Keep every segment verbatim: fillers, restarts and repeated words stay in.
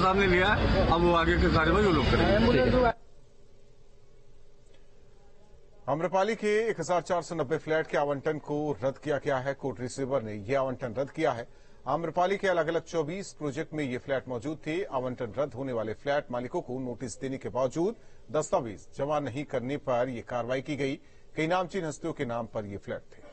सामने लिया है, अब वो आगे की कार्यवाही वो लोग करेंगे। आम्रपाली के एक हजार चार सौ नब्बे फ्लैट के आवंटन को रद्द किया गया है। कोर्ट रिसीवर ने यह आवंटन रद्द किया है। आम्रपाली के अलग अलग चौबीस प्रोजेक्ट में ये फ्लैट मौजूद थे। आवंटन रद्द होने वाले फ्लैट मालिकों को नोटिस देने के बावजूद दस्तावेज जमा नहीं करने पर यह कार्रवाई की गई। कई नामचीन हस्तियों के नाम पर ये फ्लैट थे।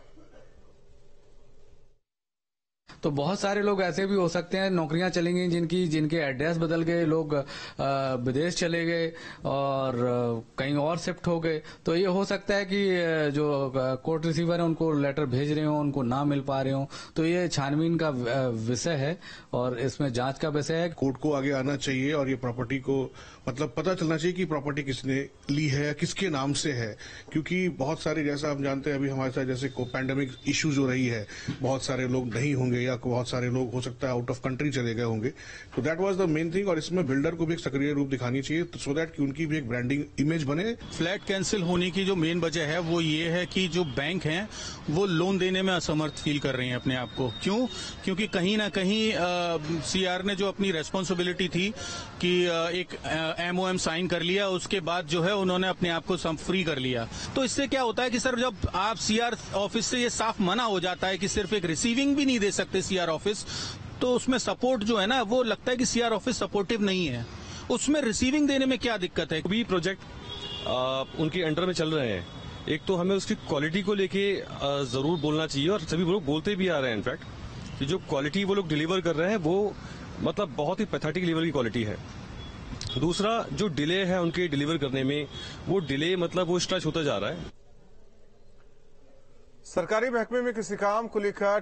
तो बहुत सारे लोग ऐसे भी हो सकते हैं, नौकरियां चली गई जिनकी जिनके एड्रेस बदल गए, लोग विदेश चले गए और कहीं और शिफ्ट हो गए। तो ये हो सकता है कि जो कोर्ट रिसीवर है उनको लेटर भेज रहे हो, उनको ना मिल पा रहे हो। तो ये छानबीन का विषय है और इसमें जांच का विषय है। कोर्ट को आगे आना चाहिए और ये प्रॉपर्टी को मतलब पता चलना चाहिए कि प्रॉपर्टी किसने ली है, किसके नाम से है। क्योंकि बहुत सारे, जैसा हम जानते हैं अभी हमारे साथ जैसे पैंडेमिक इश्यूज हो रही है, बहुत सारे लोग नहीं होंगे या बहुत सारे लोग हो सकता है आउट ऑफ कंट्री चले गए होंगे। तो that was the main thing. और इसमें बिल्डर को भी एक सक्रिय रूप दिखानी चाहिए सो दैट कि उनकी भी एक ब्रांडिंग इमेज बने। फ्लैट कैंसिल होने की जो मेन वजह है वो ये है कि जो बैंक हैं वो लोन देने में असमर्थ फील कर रहे हैं अपने आप को। क्यों? क्योंकि कहीं ना कहीं सीआर ने जो अपनी रेस्पॉन्सिबिलिटी थी कि आ, एक एमओएम साइन कर लिया, उसके बाद जो है उन्होंने अपने आप को फ्री कर लिया। तो इससे क्या होता है कि सर जब आप सीआर ऑफिस से ये साफ मना हो जाता है कि सिर्फ एक रिसीविंग भी नहीं दे सकते सीआर ऑफिस, तो उसमें सपोर्ट जो है ना वो लगता है कि सीआर ऑफिस सपोर्टिव नहीं है। उसमें रिसीविंग देने में क्या दिक्कत है? भी प्रोजेक्ट आ, उनके अंडर में चल रहे हैं। एक तो हमें उसकी क्वालिटी को लेके जरूर बोलना चाहिए और सभी लोग बोलते भी आ रहे हैं इनफैक्ट कि जो क्वालिटी वो लोग डिलीवर कर रहे हैं वो मतलब बहुत ही पैथेटिक लेवल की क्वालिटी है। दूसरा, जो डिले है उनके डिलीवर करने में, वो डिले मतलब वो स्ट्रेच होता जा रहा है। सरकारी महकमे में किसी काम को लेकर